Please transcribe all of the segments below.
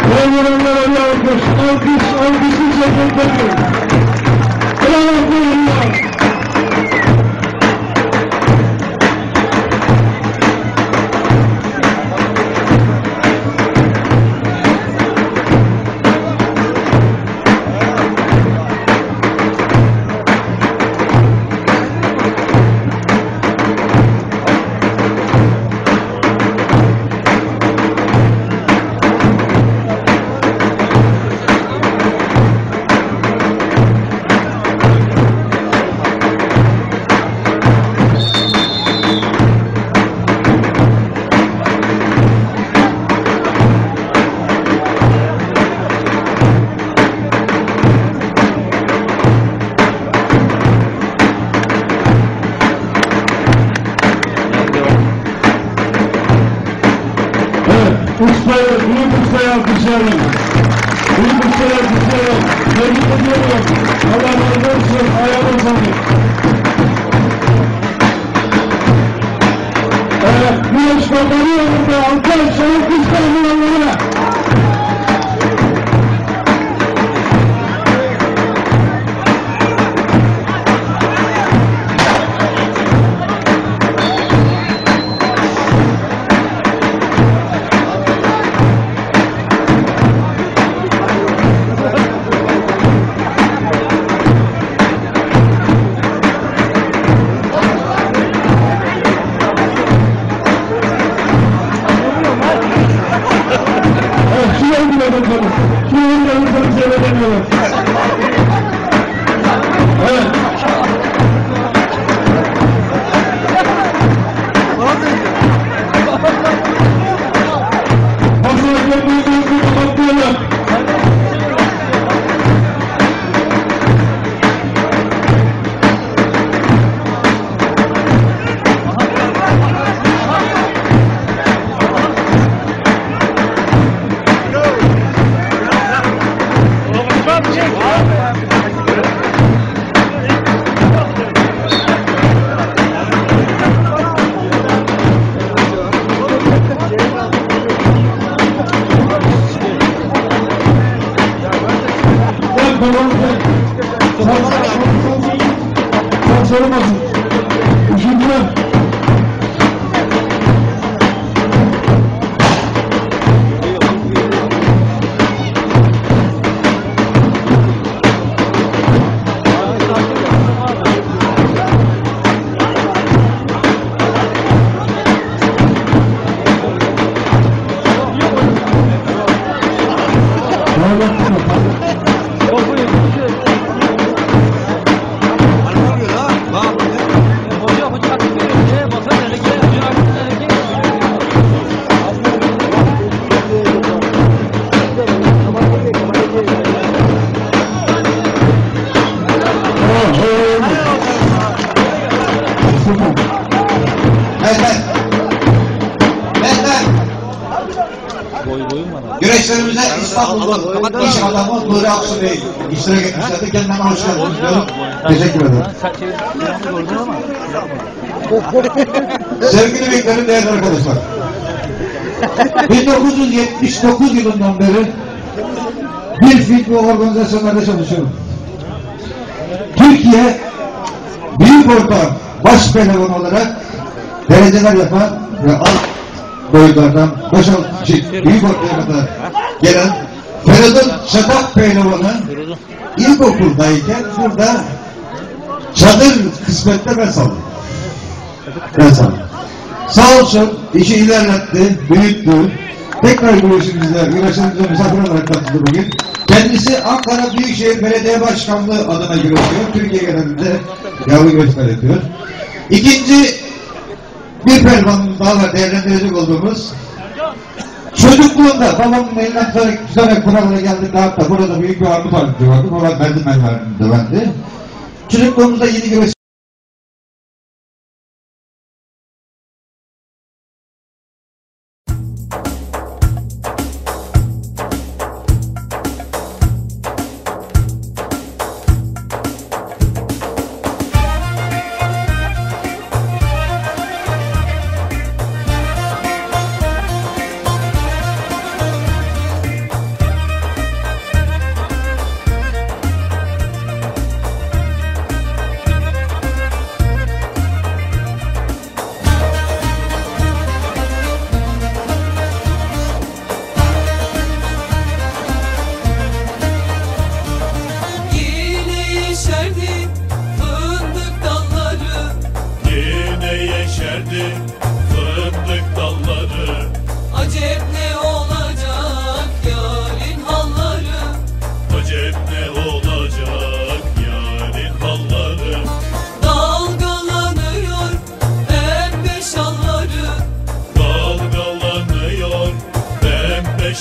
Devranlara bir alkış, alkışsız yapılır. Bravo Koyunlar. Büyük ustaya alkışlayalım. Büyük ustaya alkışlayalım. Tebrik ediyorum. Allah razı olsun. Ayağına sağlık. Güneş bakanı yolunda alkışlayalım Allah'a. Sorulmasın. Üzüldüler. Güreşlerimize İstanbul'da iş adamı Nuri Aksu Bey iştirak etmişlerdi. Kendilerine hoş geldiniz diyorum. Teşekkür ederim. Sevgili beklerim, değerli arkadaşlar. 1979 yılından beri bir film ve organizasyonlarda çalışıyorum. Türkiye büyük orta baş pehlivan olarak dereceler yapan ve alt boyutlardan büyük ortaya kadar gelen Feridun Şatak Pehlivanı ilkokuldayken burada çadır kısmette ben saldım. Sağ olsun işi ilerletti, büyüttü. Tekrar güreşimizde misafir olarak katıldı bugün. Kendisi Ankara Büyükşehir Belediye Başkanlığı adına güreşiyor. Türkiye genelinde yavru güreşler yapıyor. İkinci bir pehlivanımız daha var, değerlendirecek olduğumuz. Çocukluğunda babamın elinden tutarak buralara geldik, hatta burada büyük bir armut ağacı vardı. Babam merdivenlerinde bendi. Çocukluğumuzda yeni güreş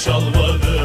çalmadı.